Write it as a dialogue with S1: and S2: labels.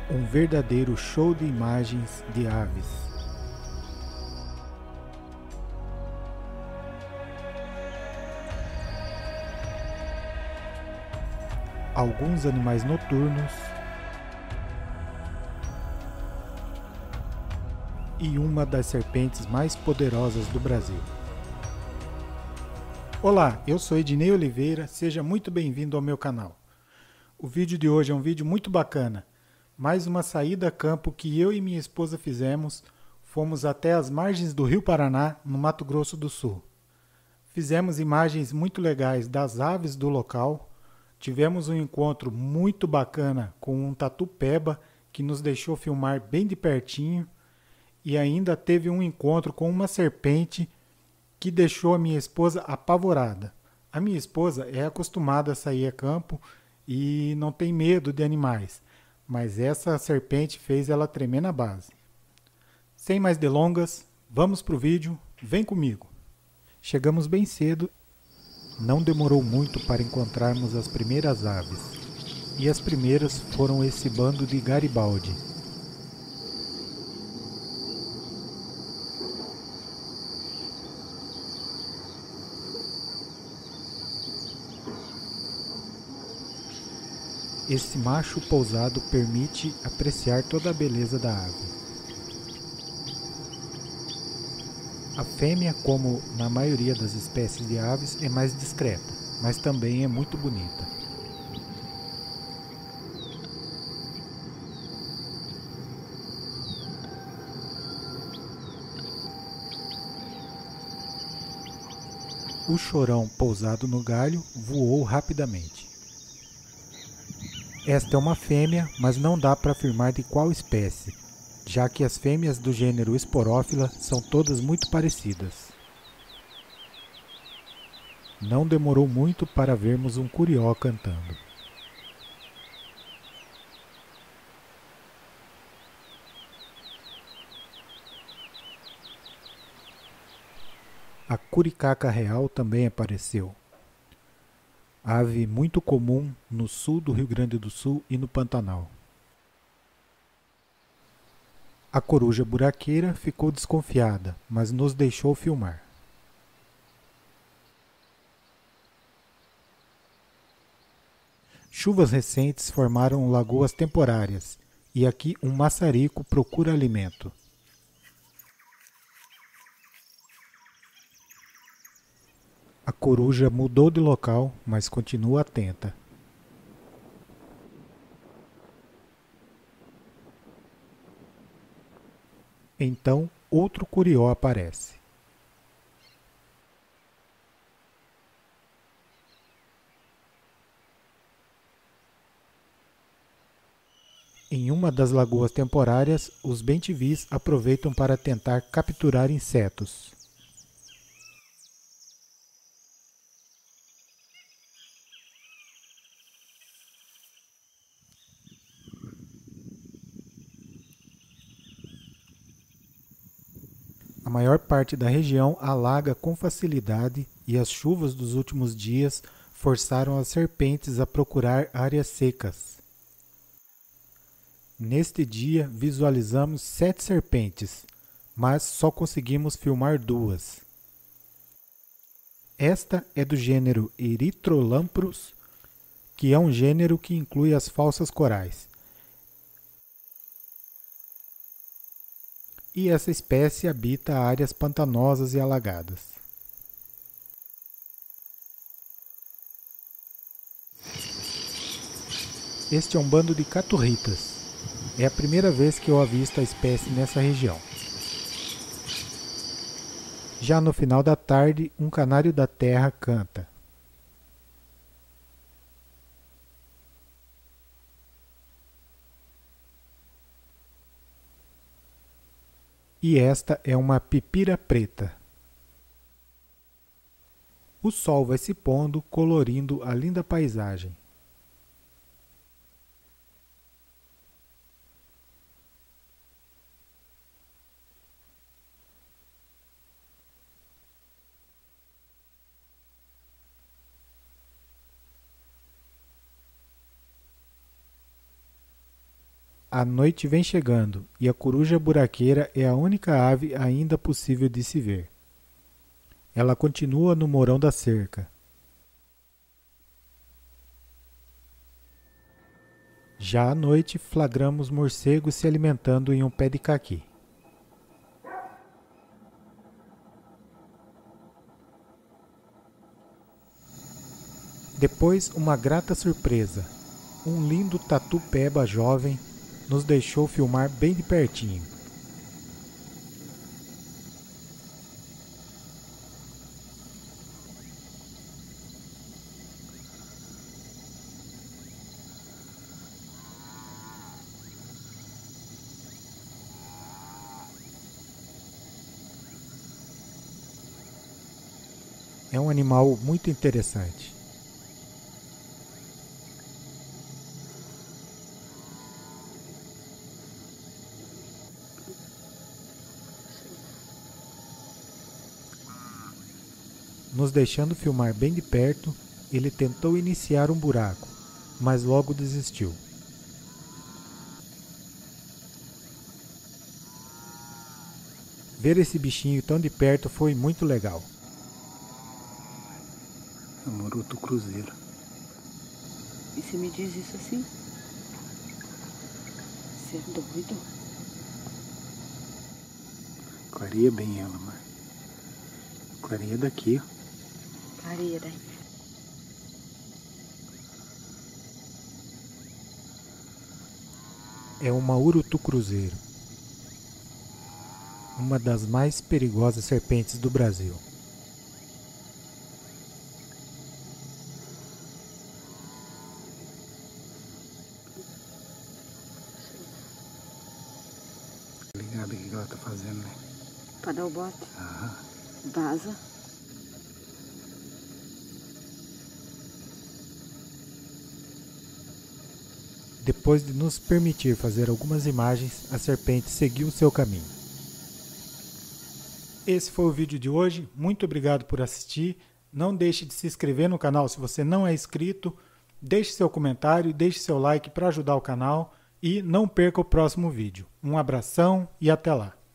S1: Um verdadeiro show de imagens de aves. Alguns animais noturnos e uma das serpentes mais poderosas do Brasil. Olá, eu sou Ednei Oliveira, seja muito bem-vindo ao meu canal. O vídeo de hoje é um vídeo muito bacana. Mais uma saída a campo que eu e minha esposa fizemos. Fomos até as margens do Rio Paraná, no Mato Grosso do Sul. Fizemos imagens muito legais das aves do local. Tivemos um encontro muito bacana com um tatu-peba que nos deixou filmar bem de pertinho. E ainda teve um encontro com uma serpente que deixou a minha esposa apavorada. A minha esposa é acostumada a sair a campo e não tem medo de animais, mas essa serpente fez ela tremer na base. Sem mais delongas, vamos para o vídeo, vem comigo. Chegamos bem cedo, não demorou muito para encontrarmos as primeiras aves. E as primeiras foram esse bando de Garibaldi. Esse macho pousado permite apreciar toda a beleza da ave. A fêmea, como na maioria das espécies de aves, é mais discreta, mas também é muito bonita. O chorão pousado no galho voou rapidamente. Esta é uma fêmea, mas não dá para afirmar de qual espécie, já que as fêmeas do gênero Esporófila são todas muito parecidas. Não demorou muito para vermos um curió cantando. A curicaca real também apareceu. Ave muito comum no sul do Rio Grande do Sul e no Pantanal. A coruja buraqueira ficou desconfiada, mas nos deixou filmar. Chuvas recentes formaram lagoas temporárias, e aqui um maçarico procura alimento. A coruja mudou de local, mas continua atenta. Então, outro curió aparece. Em uma das lagoas temporárias, os bentivis aproveitam para tentar capturar insetos. A maior parte da região alaga com facilidade e as chuvas dos últimos dias forçaram as serpentes a procurar áreas secas. Neste dia visualizamos 7 serpentes, mas só conseguimos filmar 2. Esta é do gênero Erythrolamprus, que é um gênero que inclui as falsas corais. E essa espécie habita áreas pantanosas e alagadas. Este é um bando de caturritas. É a primeira vez que eu avisto a espécie nessa região. Já no final da tarde, um canário da terra canta. E esta é uma pipira preta. O sol vai se pondo, colorindo a linda paisagem. A noite vem chegando e a coruja buraqueira é a única ave ainda possível de se ver. Ela continua no morão da cerca. Já à noite, flagramos morcegos se alimentando em um pé de caqui. Depois, uma grata surpresa. Um lindo tatu-peba jovem nos deixou filmar bem de pertinho. É um animal muito interessante. Nos deixando filmar bem de perto, ele tentou iniciar um buraco, mas logo desistiu. Ver esse bichinho tão de perto foi muito legal.
S2: É um maruto cruzeiro.
S3: E você me diz isso assim? Você é doido?
S2: Clareia bem ela, mas clareia daqui, ó.
S3: Clareia daí.
S1: É uma urutu-cruzeiro, uma das mais perigosas serpentes do Brasil.
S2: Ligado o que ela tá fazendo, né?
S3: Pra dar o bote.
S2: Aham.
S3: Vaza.
S1: Depois de nos permitir fazer algumas imagens, a serpente seguiu seu caminho. Esse foi o vídeo de hoje. Muito obrigado por assistir. Não deixe de se inscrever no canal se você não é inscrito. Deixe seu comentário, deixe seu like para ajudar o canal. E não perca o próximo vídeo. Um abração e até lá!